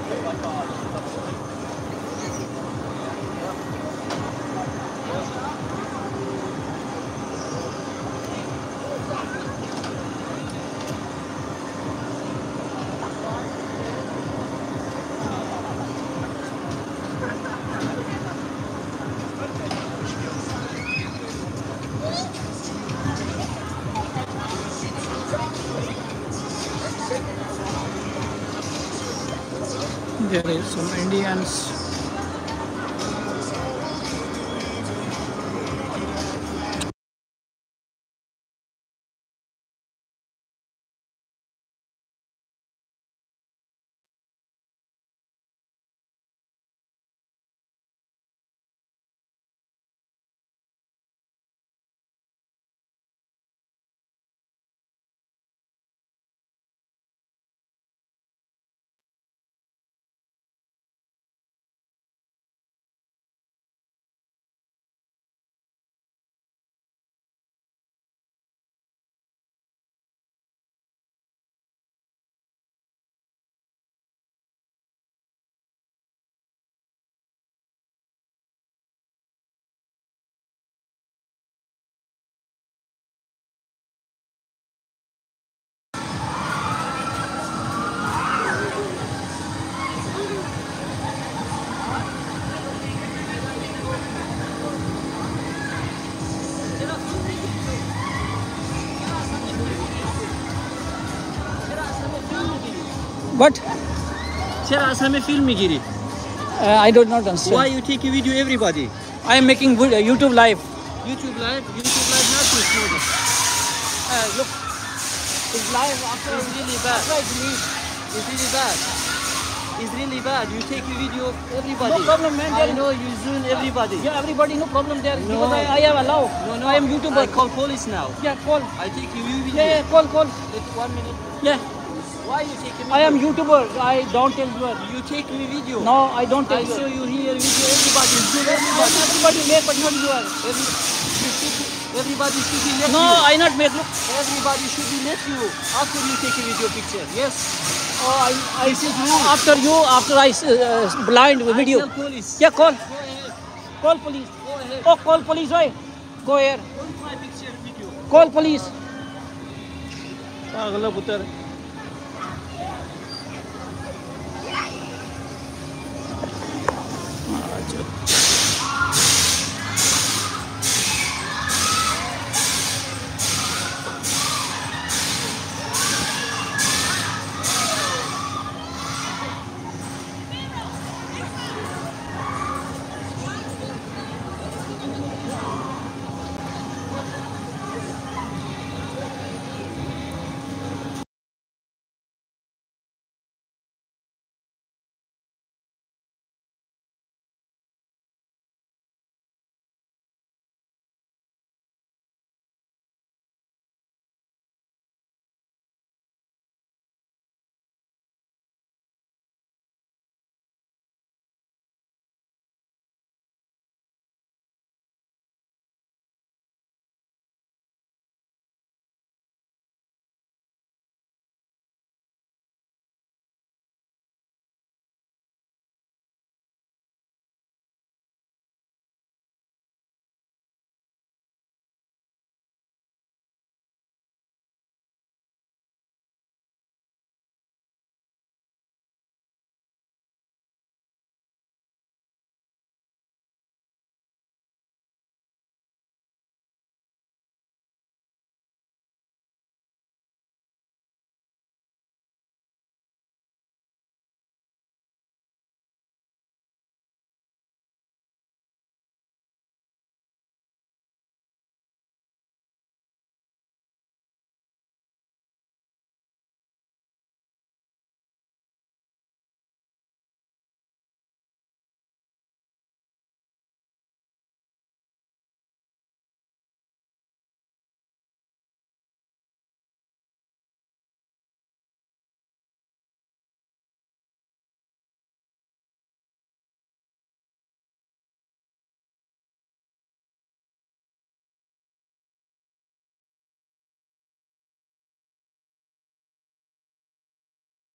There is some Indians. What? I do not understand. Why you take a video everybody? I am making YouTube live. YouTube live not too smooth. Look, it's live after It's really bad. after I delete. It's really bad. It's really bad. You take a video of everybody. No problem, man. I know you zoom everybody. Yeah, everybody, no problem there. No. Because I have allowed. No. I am YouTuber. I call police now. Yeah, call. I take a video. Yeah, call. Wait 1 minute. Yeah, Why you take a video? I am YouTuber. I don't tell you. You take me video. No, I don't tell I you. show you here video everybody. Zoom everybody. Everybody make, but not you are. Everybody should be let No, you. I not make. Look. Everybody should be let you after you take a video picture. Yes. Oh, I This is rule. after I blind video. Tell police. Yeah, call. Go ahead. Call police. Go ahead. Oh, call police. Why? Go here. Don't my picture video. Call police. Pagla putar. अच्छा